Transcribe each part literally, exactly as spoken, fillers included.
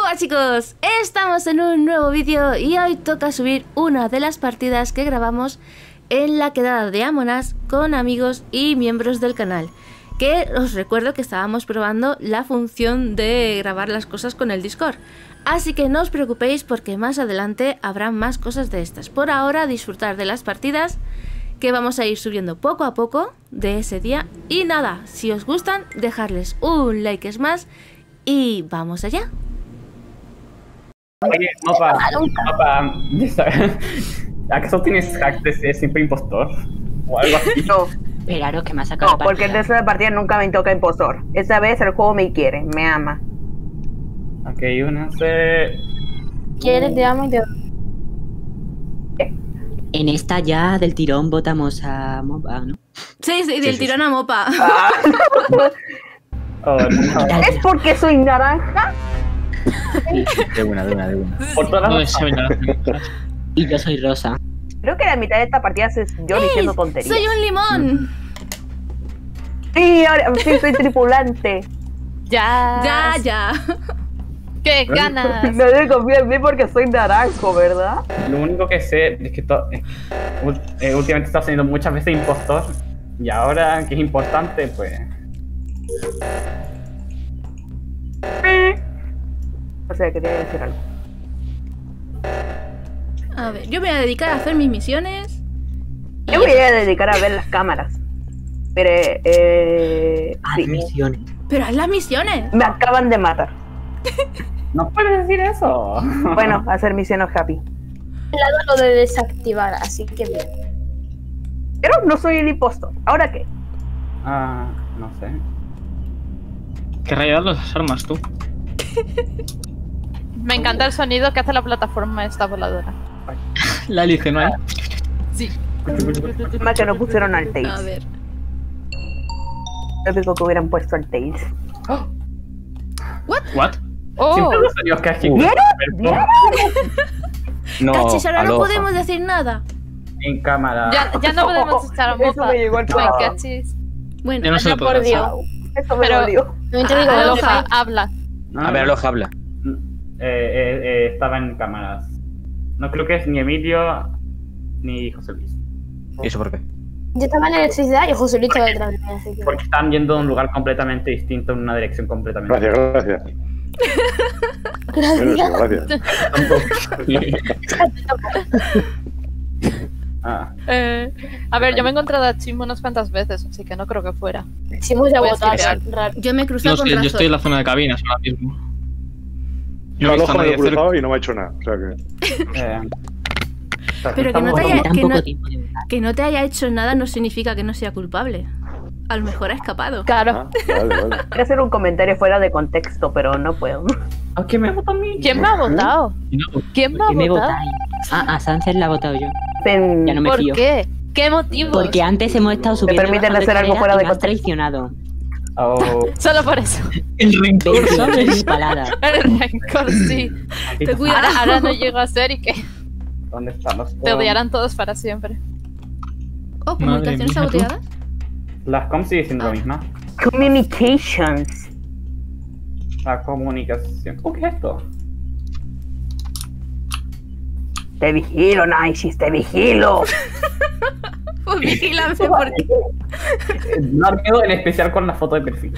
Hola chicos, estamos en un nuevo vídeo y hoy toca subir una de las partidas que grabamos en la quedada de Among Us con amigos y miembros del canal. Que os recuerdo que estábamos probando la función de grabar las cosas con el Discord. Así que no os preocupéis porque más adelante habrá más cosas de estas. Por ahora disfrutar de las partidas que vamos a ir subiendo poco a poco de ese día. Y nada, si os gustan, dejarles un like es más y vamos allá. Oye, Mopa, Mopa, ¿acaso tienes hack de ser siempre impostor? O algo así. No, Claro que me ha sacado no, la porque el resto de partida nunca me toca impostor. Esta vez el juego me quiere, me ama. Ok, una se... ¿Quieres? Te amo y te En esta ya del tirón votamos a Mopa, ¿no? Sí, sí, del sí, tirón a Mopa. Ah. Oh, no. ¿Es porque soy naranja? De una, de una, de una. Por todas No las... sabe nada. Y yo soy Rosa. Creo que la mitad de esta partida es yo diciendo tonterías. ¡Soy un limón! Sí, ahora sí soy tripulante. Ya. Ya, ya. ¡Qué ganas! Nadie confía en mí porque soy naranjo, ¿verdad? Lo único que sé es que to- eh, ul- eh, últimamente está siendo muchas veces impostor. Y ahora que es importante, pues... O sea, quería decir algo. A ver, yo me voy a dedicar a hacer mis misiones. Yo me voy a dedicar a ver las cámaras. Pero, eh... A sí, misiones. Pero haz las misiones. me acaban de matar. No puedes decir eso. Bueno, hacer misiones happy. El lado lo de desactivar, así que bien. Pero no soy el impostor. ¿Ahora qué? Ah, no sé. ¿Qué rayos las armas tú? Me encanta el sonido que hace la plataforma esta voladora. La elige, ¿no hay? Sí. Más que no pusieron al A Tails. ver. Lo único que hubieran puesto al Tails. ¿What? ¡Oh! Siempre los sonidos que hay ¿Vieron? ¿Vieron? No, Cachis, ahora no aloja. podemos decir nada. en cámara. Ya, ya no podemos echar a Eso mopa. me llegó al Me corazón. cachis. Bueno, Ya no se lo puedo hacer. Eso me Pero- dolió. También te digo, Ah, Aloha, ok. habla. No, A ver, aloja, habla. Eh, eh, eh, estaba en cámaras. No creo que es ni Emilio ni José Luis. ¿Y eso por qué? Yo estaba en electricidad y José Luis estaba detrás de mí, así que... Porque están yendo a un lugar completamente distinto, en una dirección completamente Gracias, gracias. Bueno, sí, gracias. Ah, Eh, a ver, yo me he encontrado a Chimo unas cuantas veces, así que no creo que fuera. Chimo ya Puede votado. ser Raro. yo me he cruzado No con sé, yo Razor. estoy en la zona de cabinas ahora mismo. Yo No he al visto ojo a me lo he nadie cerca. cruzado y no me ha hecho nada. O sea que. eh, Pero que no estamos- te haya- que Tampoco no- tiempo de votar. Que no te haya hecho nada no significa que no sea culpable. A lo mejor ha escapado. Claro. Ah, vale, vale. Quiero hacer un comentario fuera de contexto, pero no puedo. Ah, ¿quién me votó a mí? ¿Quién me ha votado? Y no, ¿Quién me ha ¿Por qué me votado? votáis? Ah, a Sánchez la he votado yo. Pen- Ya no me ¿Por fío. qué? ¿Qué motivo? Porque antes hemos estado subiendo. y permiten bajando hacer algo escaleras fuera y de me has contexto? traicionado. Oh, Solo por eso. el rincón, veintiocho ¿sabes? paladas. El rencor, sí. Te cuida. Ahora, ahora no llego a ser y que ¿Dónde están los te com? odiarán todos para siempre. Oh, Madre comunicaciones mía, tú. saboteadas. Las com sigue siendo Ah. lo misma. Communications. La comunicación. ¿Cómo que es esto? Te vigilo, Naisis, te vigilo. Pues vigílame porque... Eh, No miedo en especial con la foto de perfil.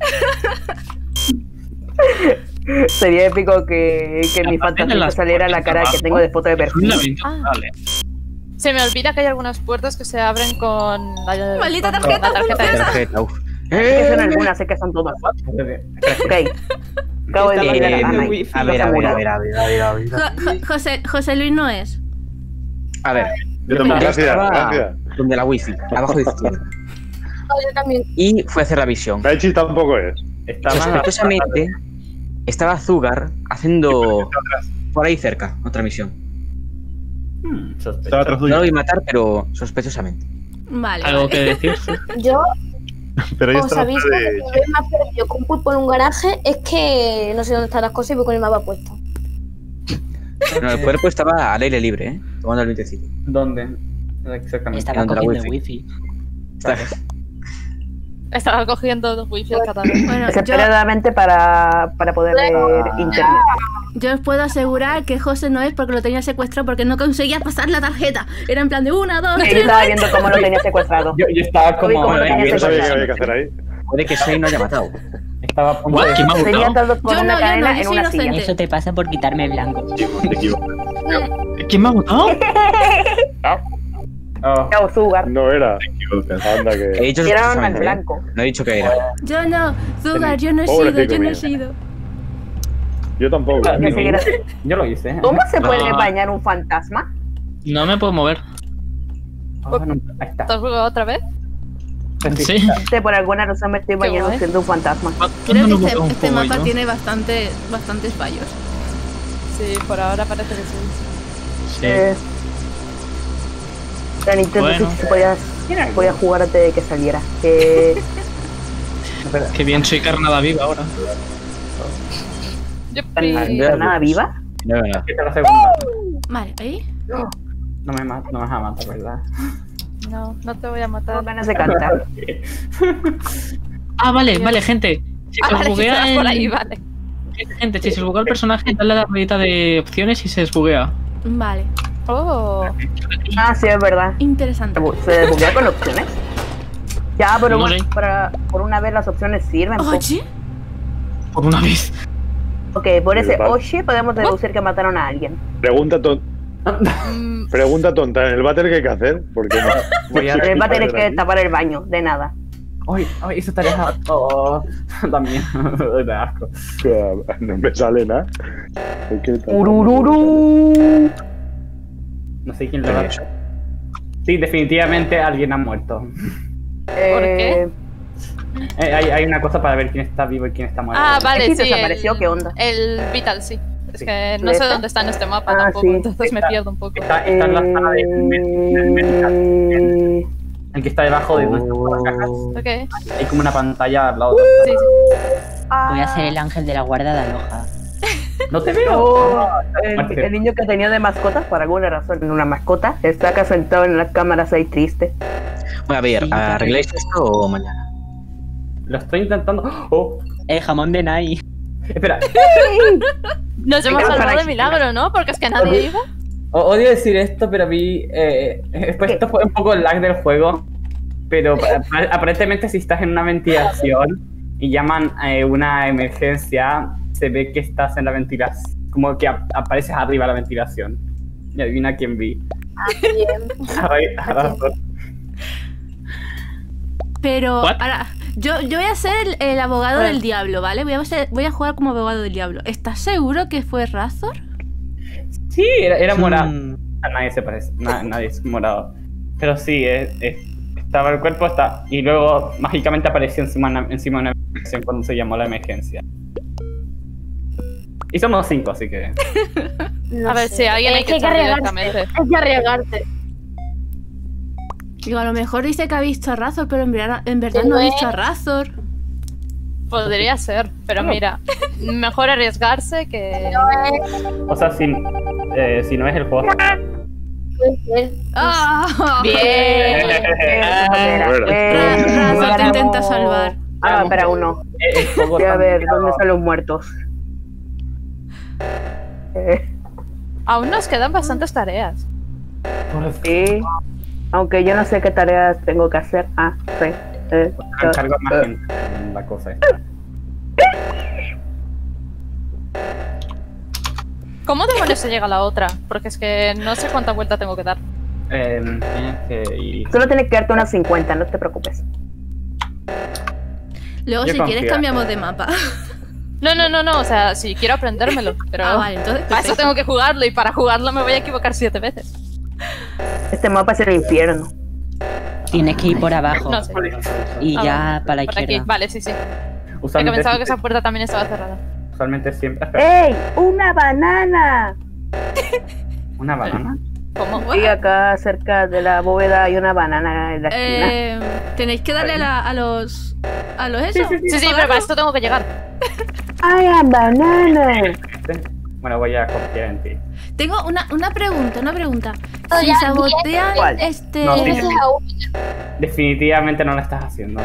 Sería épico que, que en mi Aparte de fantasía las saliera la cara que tengo de foto de perfil. Laberinto, Ah. vale. Se me olvida que hay algunas puertas que se abren con la, Maldita con tarjeta, la tarjeta funciona. esa. Tarjeta, uf. Que son algunas, sé que son todas. Ok. Acabo de Eh, vigilar a a Nai. ver, a ver, a ver, a ver, a ver, a ver. Jo- Jo- José, José Luis no es. A ver, Yo yo también, gracias, estaba gracias. donde la wifi, abajo de izquierda. Yo también. Y fue a hacer la visión. Gaichi tampoco es. Estaba Sospechosamente, estaba Zugar haciendo por ahí cerca otra misión. Hmm, Estaba sospechoso. atrás No lo tuyo. voy a matar, pero sospechosamente. Vale. ¿Algo vale. que decir? Yo Pero ahí os está la aviso foto que de. si me ves más perdido con pulpo en un garaje es que no sé dónde están las cosas y voy con el mapa puesto. No, el cuerpo estaba al aire libre, ¿eh? Tomando el vientecito. ¿Dónde? Exactamente. Estaba Donde la cogiendo wifi. wifi. Está- Estaba cogiendo wifi al catálogo. Bueno, yo, Desesperadamente para, para poder ver internet. yo os puedo asegurar que José no es porque lo tenía secuestrado porque no conseguía pasar la tarjeta. Era en plan de una, dos, Yo tres. estaba viendo cómo lo tenía secuestrado. Yo, yo estaba Uy, como. ¿cómo lo tenía Yo no sabía qué secuestrado? había que hacer ahí. Puede que Shane no haya matado. Estaba a punto What? de- ¿Quién me ha Tenía votado? atado con Yo una no, yo cadena no, yo en soy una silla. inocente. Eso te pasa por quitarme blanco. Te equivoco. ¿Quién me ha votado? Oh, Chao, Sugar. No era. Anda He que. dicho Tiraron al suspensamente, ¿eh? blanco. No he dicho que era. Yo no, Zugar, yo no he Pobrecito sido, yo no he mío. sido. Yo tampoco. Ah, Yo sí. seguiré- yo lo hice. ¿Cómo se puede No. bañar un fantasma? No me puedo mover. Oh, no, ahí está. ¿Te has jugado otra vez? Sí. Este, por alguna razón me estoy bañando guay. siendo un fantasma. Creo que ¿Cuándo este, no me este juego mapa yo? tiene bastante, bastantes fallos. Sí, por ahora parece que sí. Sí. Eh, la Nintendo Bueno. Switch se podía, podía jugar antes de que saliera. Que Qué bien, soy carnada viva ahora. Yupi. nada viva. No es verdad. Aquí está la segunda. Vale, ahí. No me, ma- no me vas a matar, ¿verdad? No, no te voy a Tengo matar. ganas de cantar. Ah, vale, vale, gente. Si Ah, se os vale, que buguea estabas por ahí, el... vale. Gente, si se os buguea el personaje, dale a la ruedita de opciones y se desbuguea. Vale, Oh, Ah, sí, es verdad. interesante. ¿Se desbuguea con opciones? Ya, pero No bueno, sé. para, por una vez las opciones sirven. po. Oye, Por una vez. Ok, por ese Vale. oye podemos deducir que mataron a alguien. Pregunta, ton- mm, pregunta tonta. ¿En el váter qué hay que hacer? Porque no. Voy a- Él va a tener que aquí. tapar el baño, de nada. Ay, ay, eso estaría. Oh, también. De asco. No me sale nada. ¿Por qué tan- Urururu. No sé quién lo va a hacer. Sí, definitivamente alguien ha muerto. Eh, Eh, hay, hay una cosa para ver quién está vivo y quién está muerto. Ah, vale, Sí, sí. desapareció, el, ¿qué onda? El Vital, sí. Es Sí. que no ¿De sé esta? dónde está en este mapa Ah, tampoco, sí. entonces me Está- pierdo un poco. Está, está en la sala de. eh, El que está debajo de nuestras cajas. Ok, Hay como una pantalla al lado. sí, sí. Voy a ser el ángel de la guarda de Aloha. No te veo. Oh, No, el, muerte. el niño que tenía de mascota, por alguna razón, una mascota, está acá sentado en las cámaras ahí triste. Bueno, a ver, ¿arregláis esto o mañana? Lo estoy intentando. Oh, El jamón de Nai. espera. Nos hemos Venga, salvado para de milagro, ¿no? Porque es que nadie iba. O- odio decir esto, pero vi. Eh, pues esto fue un poco el lag del juego. Pero pa- pa- aparentemente, si estás en una ventilación y llaman a una emergencia, se ve que estás en la ventilación. Como que ap- apareces arriba de la ventilación. Y adivina quién vi. A Ra- a Razor. pero What? ahora, yo, yo voy a ser el, el abogado Bueno. del diablo, ¿vale? Voy a, ser- voy a jugar como abogado del diablo. ¿Estás seguro que fue Razor? Sí, era, era morado. Mm, A nadie se parece. na- nadie es morado. Pero sí, es- es- estaba el cuerpo, está. Y luego mágicamente apareció encima, de una- encima de una emergencia cuando se llamó la emergencia. Y somos cinco, así que. A ver, si alguien hay Es que que hay que echarle arriesgarse. directamente. Hay que arriesgarte. Digo, a lo mejor dice que ha visto a Razor, pero en verdad, en verdad Que no ha no visto a es. Razor. Podría ser, pero mira, mejor arriesgarse que... O sea, si, eh, si no es el juego. ¡Ah! Bien. Espera, bueno. eh, Razor te ganamos- intenta salvar. Ah, espera, uno. El, el juego Voy a tan ver complicado. dónde están los muertos. Eh, Aún nos quedan bastantes tareas. sí. Aunque yo no sé qué tareas tengo que hacer. Ah, sí. Eh, Han cargado más eh, gente en la cosa esta. ¿Cómo demonios se llega a la otra? Porque es que no sé cuánta vuelta tengo que dar. Eh, tienes que ir. Solo tienes que darte unas cincuenta, no te preocupes. Luego, Yo si confío. quieres, cambiamos de mapa. No, no, no, no, o sea, si quiero aprendérmelo, pero Ah, vale, entonces. para eso perfecto. tengo que jugarlo y para jugarlo me voy a equivocar siete veces. Este mapa es el infierno. Tienes que ir por abajo. No sé. Y Ah, ya para la Por aquí, izquierda. vale, sí, sí. Es que Usualmente, pensaba que esa puerta también estaba cerrada. usualmente siempre. Espera, ¡Ey! ¡Una banana! ¿una banana? ¿Cómo? Y acá cerca de la bóveda hay una banana en la esquina. Eh, Tenéis que darle a, la- a los. A los eso. Sí, sí, pero para esto tengo que llegar. ¡Ay, a banana! Este. Bueno, voy a confiar en ti. Tengo una, una pregunta, una pregunta. Oh, Si ya, sabotean ¿Cuál? este... No, sí. Empiezas a huir. Definitivamente no lo estás haciendo.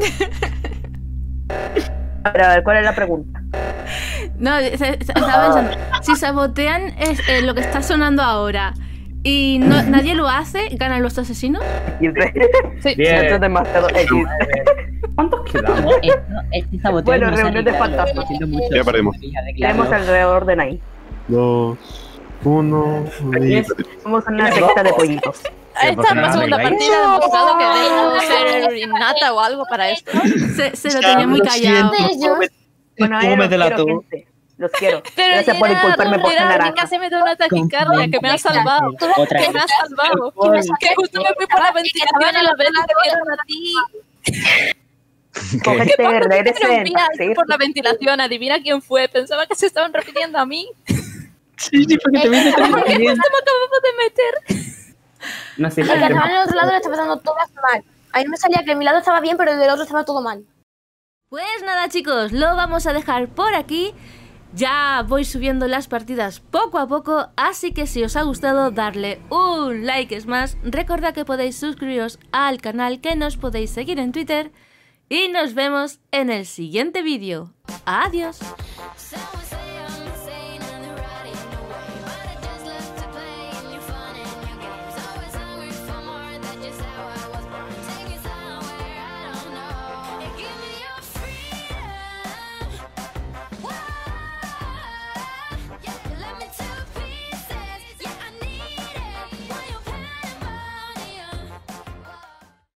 A ver, a ver, ¿cuál es la pregunta? No, se- se- estaba pensando. Si sabotean es, eh, lo que está sonando ahora y no, nadie lo hace, ¿ganan los asesinos? Sí. Bien. Esto es demasiado X. ¿Cuántos quedamos? No, esto- este saboteo Bueno, no se reunión de arregla, fantasmas. lo siento mucho. Ya perdimos. Tenemos alrededor de ahí. Dos, uno. y- Somos una secta de pollitos. Esta es la segunda partida de mostrado que debo ser innata o algo para esto. Se, se lo tenía muy callado. Bueno, a ¿Cómo ver, me los delató? quiero, gente. Los quiero. Pero Gracias por Gerardo, inculparme por ser Gerardo, naranja. casi me da una taquicardia que me ha salvado. Otra Que vez. me ha salvado. Que justo me fui por la ventilación y la vez te vieron a ti. Cogete, Me regresen. rompía Sí. por la ventilación. Adivina quién fue. Pensaba que se estaban refiriendo a mí. Sí, sí, porque te vienes Porque también. justo me acabamos de meter. No sé El si que estaba en el otro lado le estaba pasando todas mal. A mí me salía que mi lado estaba bien, pero el del otro estaba todo mal. Pues nada, chicos, lo vamos a dejar por aquí. Ya voy subiendo las partidas poco a poco, así que si os ha gustado, darle un like es más. Recordad que podéis suscribiros al canal, que nos podéis seguir en Twitter y nos vemos en el siguiente vídeo. Adiós.